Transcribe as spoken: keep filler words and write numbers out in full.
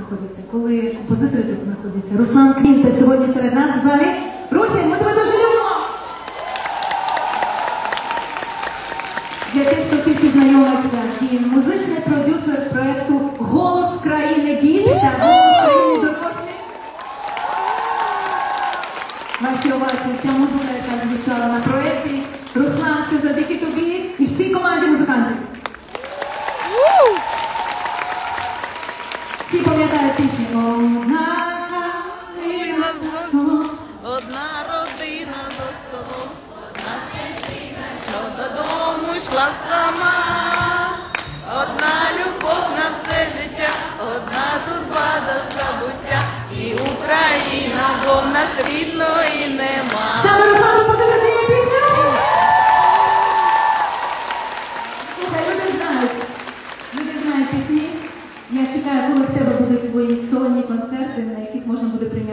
знаходяться, коли композитори тут знаходяться. Руслан Квінта сьогодні серед нас у залі. Русін, ми тебе дуже любимо! Для тих, хто тільки знайомиться, він музичний продюсер проєкту «Голос країни діти» та «Голос країни дорослі». Ваші овації, вся музика, яка звучала на проєкті. Руслан, це завдяки тобі і всій команді музикантів. Всі пам'ятають пісню. Одна родина за столом, одна родина за столом, одна сестрина, що додому йшла сама, одна любов на все життя, одна журба до забуття, і Україна, бо в нас рідної нема. Саме Руслан композитор цієї пісні. Слухай, люди знають, люди знають пісні. Я чекаю, коли в тебе будуть твої сольні концерти, на яких можна буде прийняти.